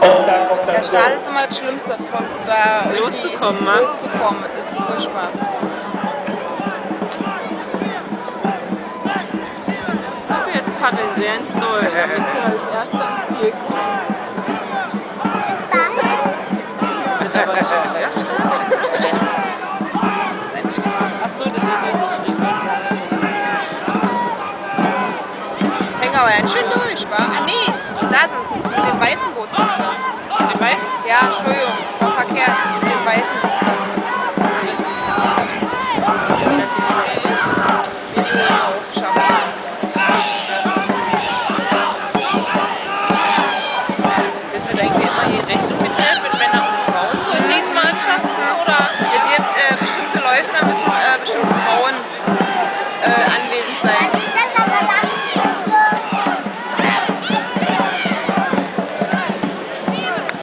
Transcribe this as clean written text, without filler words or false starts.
Der Start ist immer das Schlimmste, von da loszukommen, ne? loszukommen. Das ist furchtbar. Okay, jetzt paddeln sie ins Doll, damit sie als Erster ins Ziel kommen. Das sind aber nicht die Erste. Achso, das ist ja geschrieben. Hängen aber ganz schön durch, wa? Ah nee, da sind sie. Mit dem weißen Boot sind sie. Den weißen? Ja, Entschuldigung, war verkehrt. Mit dem weißen sind sie.